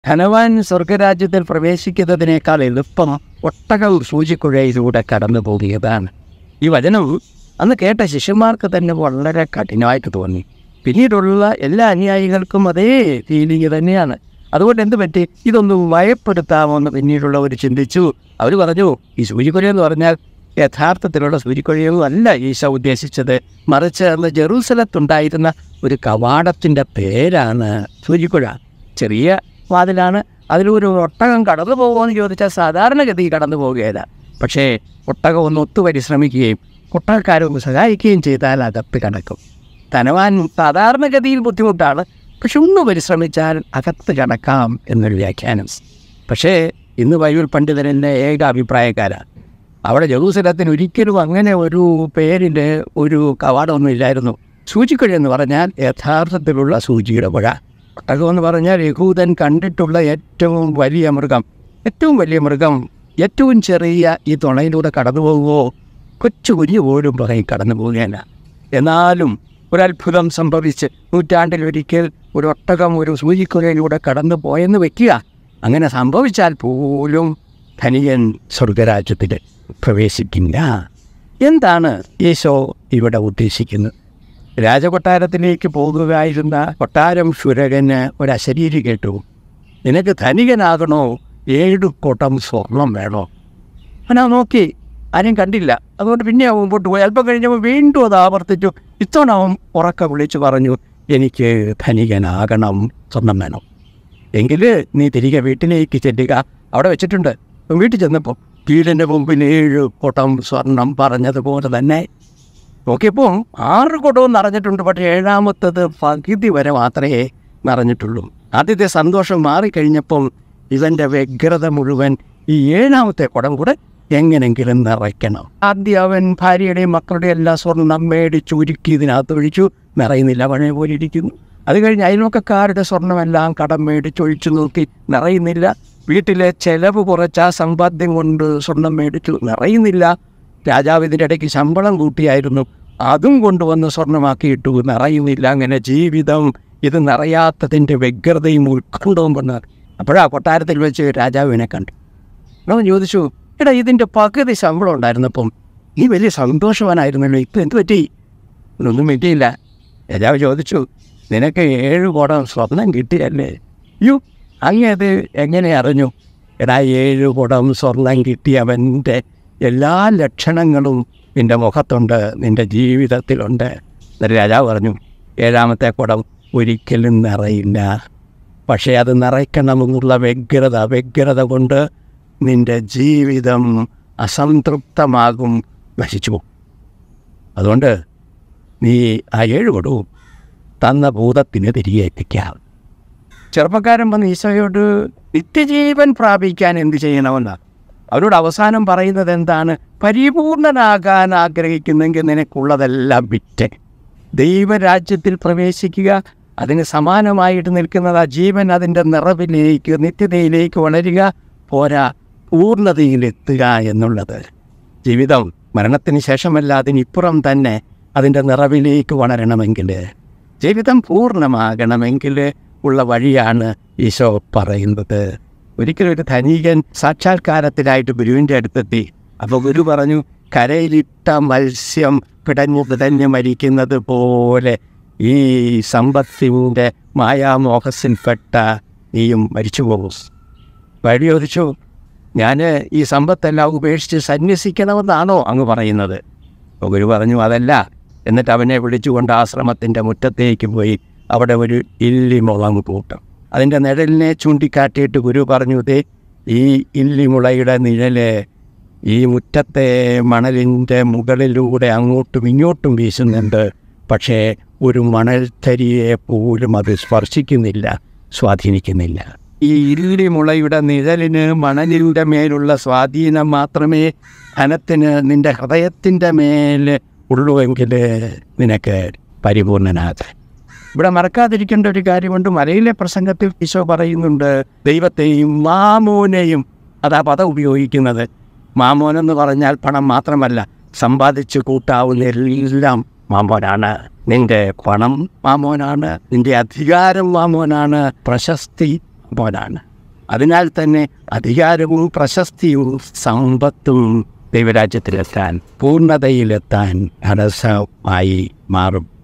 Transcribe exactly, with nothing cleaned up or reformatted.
ധനവാൻ സ്വർഗരാജ്യത്തിൽ പ്രവേശിക്കുന്നതിനേക്കാൾ എളുപ്പം ഒട്ടകം സൂചിക്കുഴയിലൂടെ കടന്നു പോകുകയാണ്. ഈ വചനം അന്ന് കേട്ട ശിഷ്യന്മാർക്ക് തന്നെ വളരെ കഠിനമായിട്ട് തോന്നി. പിന്നീടുള്ള എല്ലാ അനുയായികൾക്കും അതേ ഫീലിംഗ് തന്നെയാണ്. അതുകൊണ്ട് എന്ത് പറ്റി, ഇതൊന്ന് ഭയപ്പെടുത്താമോ എന്ന് പിന്നീടുള്ളവർ ചിന്തിച്ചു. അവർ പറഞ്ഞു, ഈ സൂചിക്കുഴ എന്ന് പറഞ്ഞാൽ യഥാർത്ഥത്തിലുള്ള സൂചിക്കുഴയൊന്നും അല്ല ഈശോ ഉദ്ദേശിച്ചത്, മറിച്ച് അന്ന് ജെറൂസലത്തുണ്ടായിരുന്ന ഒരു കവാടത്തിൻ്റെ പേരാണ് സൂചിക്കുഴ. ചെറിയ വാതിലാണ്, അതിലൊരു ഒട്ടകം കടന്നു പോകുമെന്ന് ചോദിച്ചാൽ സാധാരണഗതി കടന്നു പോവുകയില്ല. പക്ഷേ ഒട്ടകം ഒന്ന് ഒത്തുപരിശ്രമിക്കുകയും ഒട്ടകക്കാരൊന്ന് സഹായിക്കുകയും ചെയ്താൽ അകത്ത് കടക്കും. ധനവാൻ സാധാരണഗതിയിൽ ബുദ്ധിമുട്ടാണ്, പക്ഷെ ഒന്ന് പരിശ്രമിച്ചാൽ അകത്ത് കടക്കാം എന്നൊരു വ്യാഖ്യാനം. പക്ഷേ ഇന്ന് ബൈബിൾ പണ്ഡിതരെന്നെ ഏക അഭിപ്രായക്കാരാണ്. അവിടെ ജെറൂസലത്തിന് ഒരിക്കലും അങ്ങനെ ഒരു പേരിൽ ഒരു കവാടമൊന്നും ഇല്ലായിരുന്നു. സൂചിക്കുഴ എന്ന് പറഞ്ഞാൽ യഥാർത്ഥത്തിലുള്ള സൂചിയുടെ പുഴ. ഒട്ടകം എന്ന് പറഞ്ഞാൽ യഹൂദൻ കണ്ടിട്ടുള്ള ഏറ്റവും വലിയ മൃഗം. ഏറ്റവും വലിയ മൃഗം ഏറ്റവും ചെറിയ ഈ തുണയിലൂടെ കടന്നു പോകുമോ, കൊച്ചു കുഞ്ഞു പോലും പുറകെ കടന്നു പോവുകയല്ല. എന്നാലും ഒരത്ഭുതം സംഭവിച്ച് നൂറ്റാണ്ടിലൊരിക്കൽ ഒരു ഒട്ടകം ഒരു സൂചിക്കുഴയിലൂടെ കടന്നു പോയെന്ന് വയ്ക്കുക. അങ്ങനെ സംഭവിച്ചാൽ പോലും ധനികൻ സ്വർഗരാജ്യത്തിൽ പ്രവേശിക്കില്ല. എന്താണ് ഈശോ ഇവിടെ ഉദ്ദേശിക്കുന്നത്? രാജകൊട്ടാരത്തിലേക്ക് പോകുകയായിരുന്ന കൊട്ടാരം ശുരകന് ഒരു അശരീരി കേട്ടു, നിനക്ക് ധനികനാകണോ, ഏഴ് കുടം സ്വർണം വേണോ? അവനാ നോക്കി, ആരും കണ്ടില്ല. അതുകൊണ്ട് പിന്നെ അവൻ മുമ്പോട്ട് പോയി. അല്പം കഴിഞ്ഞപ്പോൾ വീണ്ടും അത് ആവർത്തിച്ചു. ഇത്തവണ അവൻ ഉറക്കെ വിളിച്ചു പറഞ്ഞു, എനിക്ക് ധനികനാകണം, സ്വർണം വേണം. എങ്കിൽ നീ തിരികെ വീട്ടിലേക്ക് ചെല്ലുക, അവിടെ വെച്ചിട്ടുണ്ട്. വീട്ടിൽ ചെന്നപ്പോൾ വീടിൻ്റെ മുമ്പിൽ ഏഴ് കുടം സ്വർണം പറഞ്ഞതുപോലെ തന്നെ. നോക്കിയപ്പോൾ ആറ് കുടവും നിറഞ്ഞിട്ടുണ്ട്, പക്ഷേ ഏഴാമത്തത് പകുതി വരെ മാത്രമേ നിറഞ്ഞിട്ടുള്ളൂ. ആദ്യത്തെ സന്തോഷം മാറിക്കഴിഞ്ഞപ്പം ഇവൻ്റെ വ്യഗ്രത മുഴുവൻ ഈ ഏഴാമത്തെ കുടം കൂടെ എങ്ങനെങ്കിലും നിറയ്ക്കണം. ആദ്യം അവൻ ഭാര്യയുടെയും മക്കളുടെയും എല്ലാ സ്വർണം മേടിച്ച് ഉരുക്കി ഇതിനകത്ത് ഒഴിച്ചു, നിറയുന്നില്ല, പഴയ പോലെ ഇരിക്കുന്നു. അത് കഴിഞ്ഞ് അയൽവക്കക്കാരുടെ സ്വർണ്ണമെല്ലാം കടം മേടിച്ചൊഴിച്ചു നോക്കി, നിറയുന്നില്ല. വീട്ടിലെ ചെലവ് കുറച്ച് ആ സമ്പാദ്യം കൊണ്ട് സ്വർണം മേടിച്ചു, നിറയുന്നില്ല. രാജാവ് ഇതിൻ്റെ ഇടയ്ക്ക് ശമ്പളം കൂട്ടിയായിരുന്നു, അതും കൊണ്ടുവന്ന് സ്വർണ്ണമാക്കിയിട്ടു, നിറയുന്നില്ല. അങ്ങനെ ജീവിതം ഇത് നിറയാത്തതിൻ്റെ വ്യഗ്രതയും ഉൾക്കൊണ്ടവും വന്ന് അപ്പോഴാ കൊട്ടാരത്തിൽ വെച്ച് രാജാവിനെ കണ്ടു. അവൻ ചോദിച്ചു, എടാ ഇതിൻ്റെ പകുതി ശമ്പളം ഉണ്ടായിരുന്നപ്പം ഈ വലിയ സന്തോഷവാനായിരുന്നല്ലോ, ഇപ്പം എന്ത് പറ്റി? ഒന്നും പറ്റിയില്ല. രാജാവ് ചോദിച്ചു, നിനക്ക് ഏഴ് കുടം സ്വർണം കിട്ടിയല്ലേ? യു അങ്ങത് എങ്ങനെ അറിഞ്ഞു? എടാ ഏഴ് കുടം സ്വർണം കിട്ടിയവൻ്റെ എല്ലാ ലക്ഷണങ്ങളും നിൻ്റെ മുഖത്തുണ്ട്, നിൻ്റെ ജീവിതത്തിലുണ്ട്. എന്നിട്ട് രാജാവ് പറഞ്ഞു, ഏഴാമത്തെ കുടം ഒരിക്കലും നിറയില്ല, പക്ഷേ അത് നിറയ്ക്കണമെന്നുള്ള വ്യഗ്രത വ്യഗ്രത കൊണ്ട് നിൻ്റെ ജീവിതം അസംതൃപ്തമാകും, നശിച്ചു പോകും. അതുകൊണ്ട് നീ ആ ഏഴ് കുടവും തന്ന ഭൂതത്തിന് തിരികെ എത്തിക്കാം. ചെറുപ്പക്കാരൻ വന്ന് ഈശോയോട് നിത്യജീവൻ പ്രാപിക്കാൻ എന്ത് ചെയ്യണമെന്നാണ്. അവരോട് അവസാനം പറയുന്നത് എന്താണ്? പരിപൂർണനാകാൻ ആഗ്രഹിക്കുന്നെങ്കിൽ നിനക്കുള്ളതെല്ലാം വിറ്റ് ദൈവരാജ്യത്തിൽ പ്രവേശിക്കുക. അതിന് സമാനമായിട്ട് നിൽക്കുന്നത് ആ ജീവൻ അതിൻ്റെ നിറവിലേക്ക് നിത്യതയിലേക്ക് വളരുക പോരാ, പൂർണ്ണതയിലെത്തുക എന്നുള്ളത്. ജീവിതം മരണത്തിന് ശേഷമല്ല, അതിനിപ്പുറം തന്നെ അതിൻ്റെ നിറവിലേക്ക് വളരണമെങ്കിൽ, ജീവിതം പൂർണ്ണമാകണമെങ്കിൽ ഉള്ള വഴിയാണ് ഈശോ പറയുന്നത്. ഒരിക്കലും ഒരു ധനികൻ സാക്ഷാത്കാരത്തിലായിട്ട് ഗുരുവിൻ്റെ അടുത്തെത്തി. അപ്പോൾ ഗുരു പറഞ്ഞു, കരയിലിട്ട മത്സ്യം പിടഞ്ഞു പിടഞ്ഞ് മരിക്കുന്നത് പോലെ ഈ സമ്പത്തിൻ്റെ മായാമോഹസിൽപ്പെട്ട നീയും മരിച്ചു പോകും. വഴി ചോദിച്ചു, ഞാൻ ഈ സമ്പത്തെല്ലാം ഉപേക്ഷിച്ച് സന്യസിക്കണമെന്നാണോ അങ്ങ് പറയുന്നത്? അപ്പോൾ ഗുരു പറഞ്ഞു, അതല്ല. എന്നിട്ട് അവനെ വിളിച്ചുകൊണ്ട് ആശ്രമത്തിൻ്റെ മുറ്റത്തേക്ക് പോയി അവിടെ ഒരു ഇല്ലിമുളങ്ങ് കൂട്ടം, അതിൻ്റെ നിഴലിനെ ചൂണ്ടിക്കാട്ടിയിട്ട് ഗുരു പറഞ്ഞു, ദേ ഈ ഇല്ലിമുളയുടെ നിഴല് ഈ മുറ്റത്തെ മണലിൻ്റെ മുകളിലൂടെ അങ്ങോട്ടും ഇങ്ങോട്ടും വീശുന്നുണ്ട്, പക്ഷേ ഒരു മണൽത്തരിയെ പോലും അത് സ്പർശിക്കുന്നില്ല, സ്വാധീനിക്കുന്നില്ല. ഈ ഇല്ലിമുളയുടെ നിഴലിന് മണലിൻ്റെ മേലുള്ള സ്വാധീനം മാത്രമേ ധനത്തിന് നിൻ്റെ ഹൃദയത്തിൻ്റെ മേൽ ഉള്ളുവെങ്കിൽ നിനക്ക് പരിപൂർണനാകാൻ. ഇവിടെ മറക്കാതിരിക്കേണ്ട ഒരു കാര്യമുണ്ട്. മലയിലെ പ്രസംഗത്തിൽ ഈശോ പറയുന്നുണ്ട്, ദൈവത്തെയും മാമോനെയും, അതാ പദം ഉപയോഗിക്കുന്നത്. മാമോനെന്ന് പറഞ്ഞാൽ പണം മാത്രമല്ല, സമ്പാദിച്ചു കൂട്ടാവുന്ന എല്ലാം മാമോനാണ്. നിൻ്റെ പണം മാമോനാണ്, നിൻ്റെ അധികാരം മാമോനാണ്, പ്രശസ്തി മാമോനാണ്. അതിനാൽ തന്നെ അധികാരവും പ്രശസ്തിയും സമ്പത്തും ദൈവരാജ്യത്തിലെത്താൻ പൂർണ്ണതയിലെത്താൻ തടസ്സമായി മാറും.